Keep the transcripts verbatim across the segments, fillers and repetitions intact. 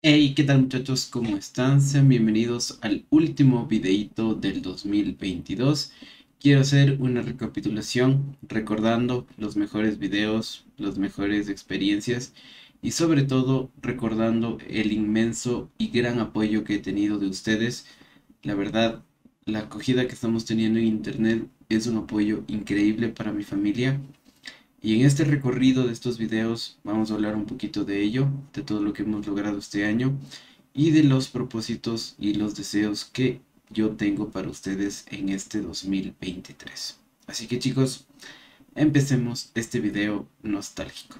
Hey, ¿qué tal muchachos? ¿Cómo están? Sean bienvenidos al último videíto del dos mil veintidós. Quiero hacer una recapitulación recordando los mejores videos, las mejores experiencias y sobre todo recordando el inmenso y gran apoyo que he tenido de ustedes. La verdad, la acogida que estamos teniendo en internet es un apoyo increíble para mi familia. Y en este recorrido de estos videos vamos a hablar un poquito de ello, de todo lo que hemos logrado este año y de los propósitos y los deseos que yo tengo para ustedes en este dos mil veintitrés. Así que chicos, empecemos este video nostálgico.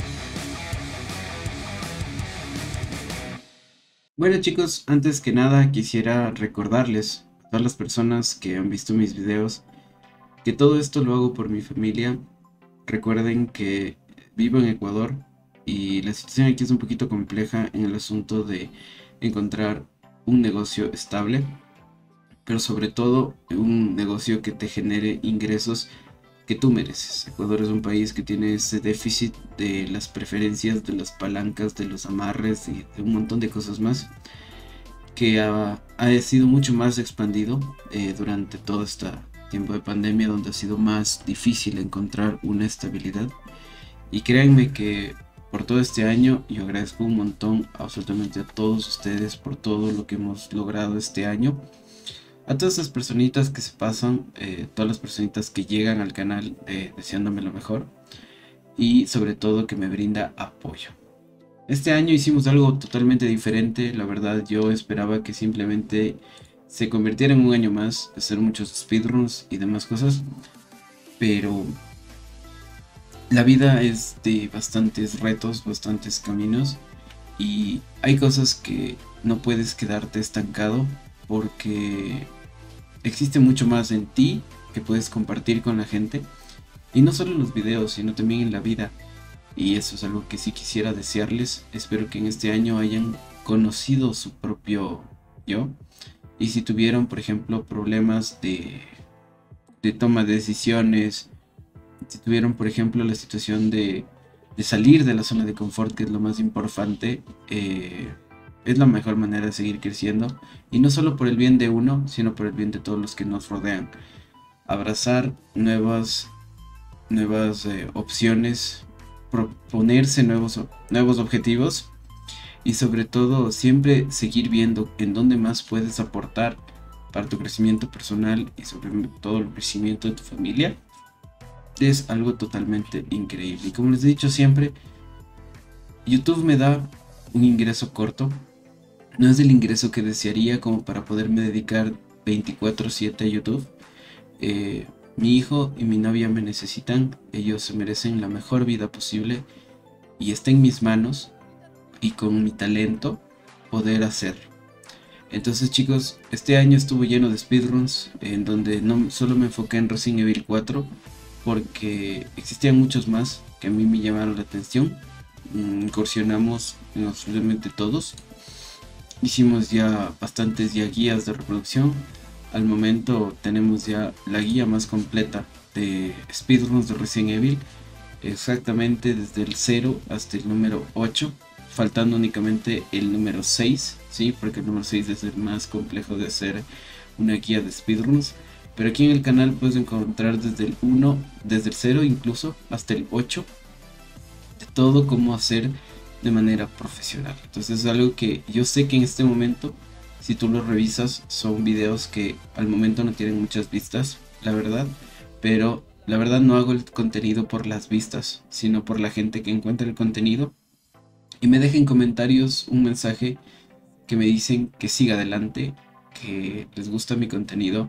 Bueno chicos, antes que nada quisiera recordarles a todas las personas que han visto mis videos que todo esto lo hago por mi familia. Recuerden que vivo en Ecuador y la situación aquí es un poquito compleja en el asunto de encontrar un negocio estable, pero sobre todo un negocio que te genere ingresos que tú mereces. Ecuador es un país que tiene ese déficit de las preferencias, de las palancas, de los amarres y de un montón de cosas más que ha, ha sido mucho más expandido eh, durante todo este tiempo de pandemia, donde ha sido más difícil encontrar una estabilidad. Y créanme que por todo este año yo agradezco un montón absolutamente a todos ustedes por todo lo que hemos logrado este año. A todas esas personitas que se pasan, eh, todas las personitas que llegan al canal eh, deseándome lo mejor y sobre todo que me brinda apoyo. Este año hicimos algo totalmente diferente, la verdad yo esperaba que simplemente se convirtiera en un año más, de hacer muchos speedruns y demás cosas, pero la vida es de bastantes retos, bastantes caminos y hay cosas que no puedes quedarte estancado porque existe mucho más en ti que puedes compartir con la gente y no solo en los videos, sino también en la vida. Y eso es algo que sí quisiera desearles. Espero que en este año hayan conocido su propio yo. Y si tuvieron, por ejemplo, problemas de, de toma de decisiones, si tuvieron, por ejemplo, la situación de, de salir de la zona de confort, que es lo más importante, eh, es la mejor manera de seguir creciendo. Y no solo por el bien de uno, sino por el bien de todos los que nos rodean. Abrazar nuevas, nuevas eh, opciones, proponerse nuevos, nuevos objetivos y sobre todo siempre seguir viendo en dónde más puedes aportar para tu crecimiento personal y sobre todo el crecimiento de tu familia es algo totalmente increíble. Y como les he dicho siempre, YouTube me da un ingreso corto, no es el ingreso que desearía como para poderme dedicar veinticuatro siete a YouTube. Eh, mi hijo y mi novia me necesitan, ellos se merecen la mejor vida posible y está en mis manos y con mi talento poder hacerlo. Entonces chicos, este año estuvo lleno de speedruns en donde no solo me enfoqué en Resident Evil cuatro porque existían muchos más que a mí me llamaron la atención. Mm, incursionamos en absolutamente todos. Hicimos ya bastantes ya guías de reproducción. Al momento tenemos ya la guía más completa de speedruns de Resident Evil, exactamente desde el cero hasta el número ocho, faltando únicamente el número seis, ¿sí? Porque el número seis es el más complejo de hacer una guía de speedruns. Pero aquí en el canal puedes encontrar desde el uno, desde el cero incluso, hasta el ocho, de todo cómo hacer de manera profesional. Entonces es algo que yo sé que en este momento, si tú lo revisas, son videos que al momento no tienen muchas vistas, la verdad, pero la verdad no hago el contenido por las vistas, sino por la gente que encuentra el contenido y me deja en comentarios un mensaje que me dicen que siga adelante, que les gusta mi contenido,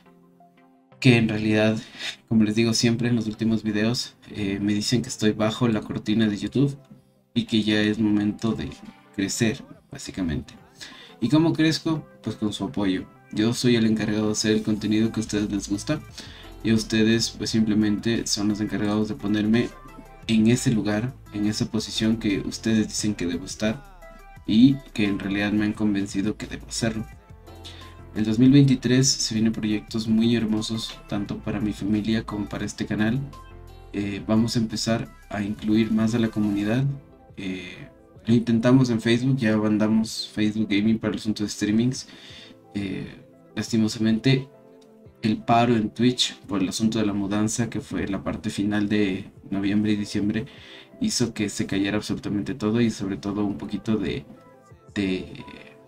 que en realidad, como les digo siempre en los últimos videos, eh, me dicen que estoy bajo la cortina de YouTube y que ya es momento de crecer, básicamente. ¿Y cómo crezco? Pues con su apoyo. Yo soy el encargado de hacer el contenido que a ustedes les gusta y a ustedes pues simplemente son los encargados de ponerme en ese lugar, en esa posición que ustedes dicen que debo estar y que en realidad me han convencido que debo hacerlo. El dos mil veintitrés se vienen proyectos muy hermosos tanto para mi familia como para este canal. Eh, vamos a empezar a incluir más a la comunidad. Eh, Lo intentamos en Facebook, ya mandamos Facebook Gaming para el asunto de streamings. Eh, lastimosamente, el paro en Twitch por el asunto de la mudanza, que fue la parte final de noviembre y diciembre, hizo que se cayera absolutamente todo y sobre todo un poquito de, de,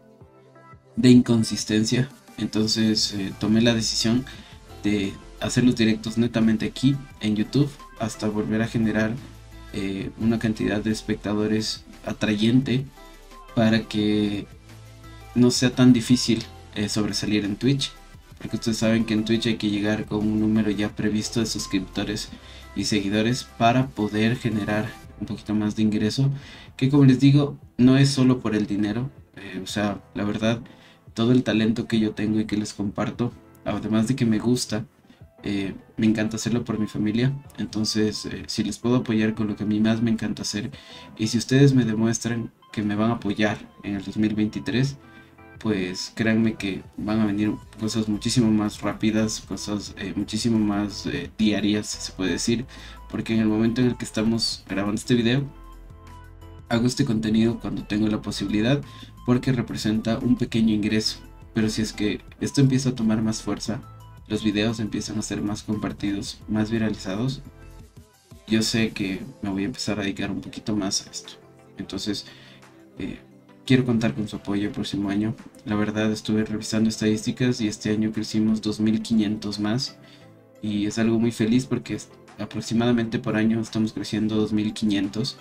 de inconsistencia. Entonces eh, tomé la decisión de hacer los directos netamente aquí en YouTube hasta volver a generar eh, una cantidad de espectadores atrayente para que no sea tan difícil eh, sobresalir en Twitch, porque ustedes saben que en Twitch hay que llegar con un número ya previsto de suscriptores y seguidores para poder generar un poquito más de ingreso, que como les digo, no es solo por el dinero. Eh, o sea, la verdad, todo el talento que yo tengo y que les comparto, además de que me gusta, eh, me encanta hacerlo por mi familia. Entonces, eh, si les puedo apoyar con lo que a mí más me encanta hacer, y si ustedes me demuestran que me van a apoyar en el dos mil veintitrés, pues créanme que van a venir cosas muchísimo más rápidas, cosas eh, muchísimo más eh, diarias, se puede decir, porque en el momento en el que estamos grabando este video, hago este contenido cuando tengo la posibilidad, porque representa un pequeño ingreso. Pero si es que esto empieza a tomar más fuerza, los videos empiezan a ser más compartidos, más viralizados, yo sé que me voy a empezar a dedicar un poquito más a esto. Entonces, eh, quiero contar con su apoyo el próximo año. La verdad, estuve revisando estadísticas y este año crecimos dos mil quinientos más. Y es algo muy feliz porque aproximadamente por año estamos creciendo dos mil quinientos.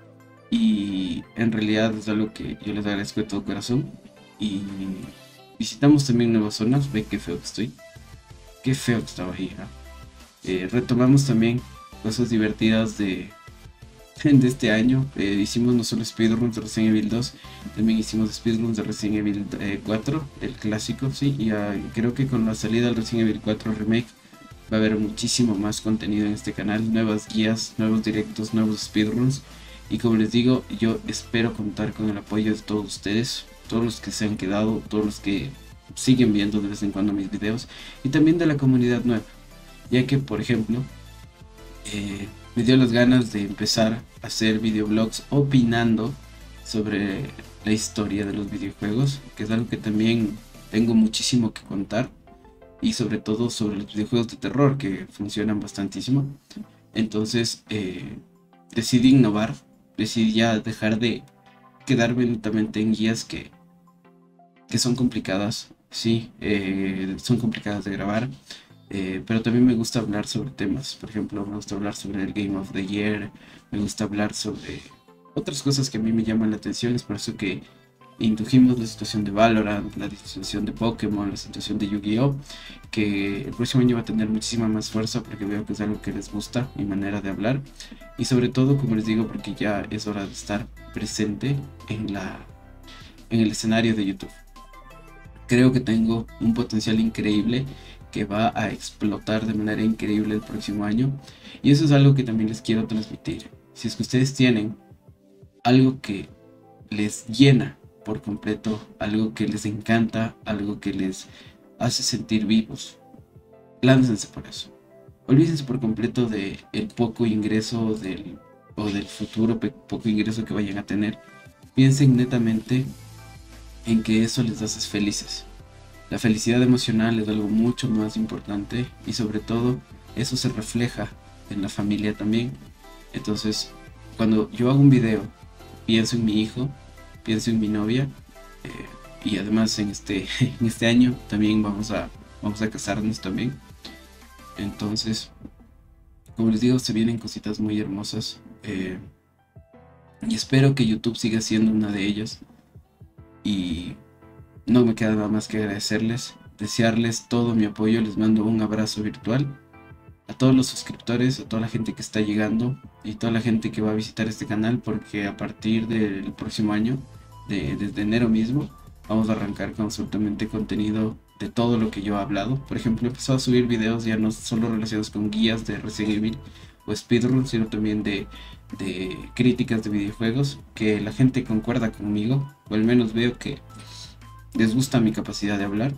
Y en realidad es algo que yo les agradezco de todo corazón. Y visitamos también nuevas zonas. Ve qué feo que estoy. Qué feo que estaba ahí. ¿eh? Eh, retomamos también cosas divertidas de, de este año. Eh, hicimos no solo speedruns de Resident Evil dos, también hicimos speedruns de Resident Evil eh, cuatro, el clásico, sí, y uh, creo que con la salida del Resident Evil cuatro Remake va a haber muchísimo más contenido en este canal, nuevas guías, nuevos directos, nuevos speedruns, y como les digo, yo espero contar con el apoyo de todos ustedes, todos los que se han quedado, todos los que siguen viendo de vez en cuando mis videos, y también de la comunidad nueva, ya que por ejemplo, eh, me dio las ganas de empezar a hacer videoblogs opinando sobre la historia de los videojuegos, que es algo que también tengo muchísimo que contar, y sobre todo sobre los videojuegos de terror que funcionan bastantísimo. Entonces eh, decidí innovar, decidí ya dejar de quedarme netamente en guías que, que son complicadas, sí, eh, son complicadas de grabar. Eh, pero también me gusta hablar sobre temas. Por ejemplo, me gusta hablar sobre el Game of the Year, me gusta hablar sobre otras cosas que a mí me llaman la atención. Es por eso que indujimos la situación de Valorant, la situación de Pokémon, la situación de Yu-Gi-Oh, que el próximo año va a tener muchísima más fuerza porque veo que es algo que les gusta, mi manera de hablar, y sobre todo, como les digo, porque ya es hora de estar presente en la en el escenario de YouTube. Creo que tengo un potencial increíble que va a explotar de manera increíble el próximo año, y eso es algo que también les quiero transmitir. Si es que ustedes tienen algo que les llena por completo, algo que les encanta, algo que les hace sentir vivos, láncense por eso. Olvídense por completo de el poco ingreso del, o del futuro poco ingreso que vayan a tener. Piensen netamente en que eso les hace felices. La felicidad emocional es algo mucho más importante, y sobre todo eso se refleja en la familia también. Entonces, cuando yo hago un video, pienso en mi hijo, pienso en mi novia, eh, y además en este, en este año también vamos a, vamos a casarnos también. Entonces, como les digo, se vienen cositas muy hermosas, eh, y espero que YouTube siga siendo una de ellas. Y no me queda nada más que agradecerles, desearles todo mi apoyo. Les mando un abrazo virtual a todos los suscriptores, a toda la gente que está llegando y toda la gente que va a visitar este canal, porque a partir del próximo año, de, desde enero mismo, vamos a arrancar con absolutamente contenido de todo lo que yo he hablado. Por ejemplo, he empezado a subir videos ya no solo relacionados con guías de Resident Evil o speedrun, sino también de, de críticas de videojuegos, que la gente concuerda conmigo, o al menos veo que les gusta mi capacidad de hablar.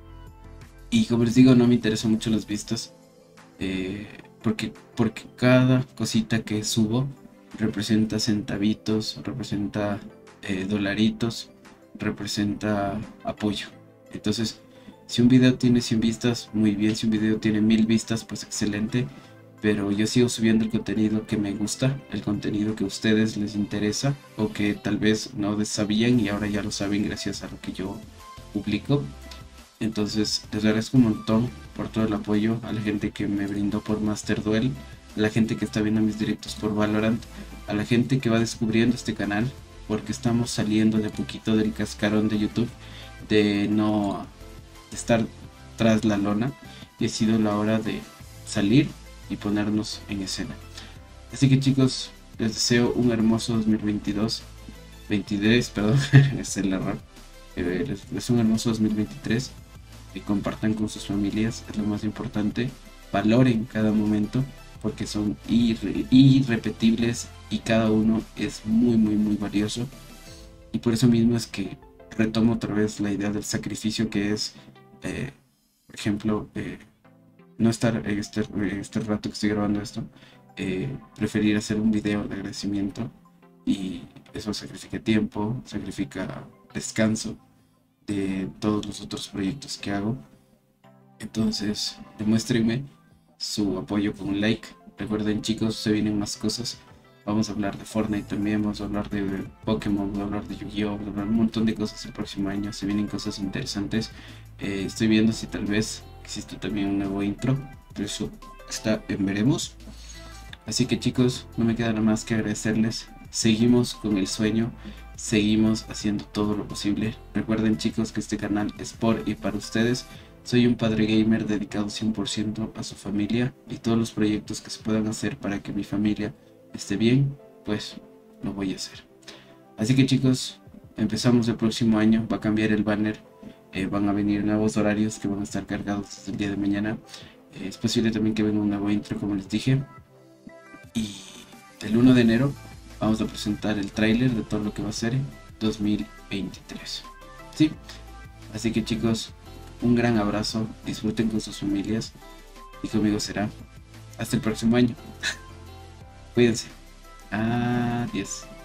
Y como les digo, no me interesan mucho las vistas, eh, porque, porque cada cosita que subo representa centavitos, representa eh, dolaritos, representa apoyo. Entonces, si un video tiene cien vistas, muy bien. Si un video tiene mil vistas, pues excelente. Pero yo sigo subiendo el contenido que me gusta, el contenido que a ustedes les interesa o que tal vez no sabían y ahora ya lo saben gracias a lo que yo publico. Entonces les agradezco un montón por todo el apoyo, a la gente que me brindó por Master Duel, a la gente que está viendo mis directos por Valorant, a la gente que va descubriendo este canal, porque estamos saliendo de poquito del cascarón de YouTube, de no estar tras la lona, y ha sido la hora de salir y ponernos en escena. Así que chicos, les deseo un hermoso dos mil veintidós, veintitrés, perdón, es el error. Eh, les deseo un hermoso dos mil veintitrés. Y compartan con sus familias, es lo más importante. Valoren cada momento porque son irre irrepetibles y cada uno es muy muy muy valioso. Y por eso mismo es que retomo otra vez la idea del sacrificio, que es, eh, por ejemplo, eh, no estar en este, este rato que estoy grabando esto, eh, preferir hacer un video de agradecimiento, y eso sacrifica tiempo, sacrifica descanso de todos los otros proyectos que hago. Entonces demuéstrenme su apoyo con un like. Recuerden chicos, se vienen más cosas. Vamos a hablar de Fortnite también, vamos a hablar de Pokémon, vamos a hablar de Yu-Gi-Oh, vamos a hablar de un montón de cosas el próximo año. Se vienen cosas interesantes. Eh, estoy viendo si tal vez existe también un nuevo intro, pero eso está en veremos. Así que chicos, no me queda nada más que agradecerles. Seguimos con el sueño, seguimos haciendo todo lo posible. Recuerden chicos que este canal es por y para ustedes. Soy un padre gamer dedicado cien por ciento a su familia, y todos los proyectos que se puedan hacer para que mi familia esté bien, pues lo voy a hacer. Así que chicos, empezamos el próximo año, va a cambiar el banner, eh, van a venir nuevos horarios que van a estar cargados desde el día de mañana. Eh, es posible también que venga un nuevo intro, como les dije. Y el uno de enero vamos a presentar el tráiler de todo lo que va a ser dos mil veintitrés. Sí, así que chicos, un gran abrazo, disfruten con sus familias y conmigo será hasta el próximo año. Cuídense. Adiós.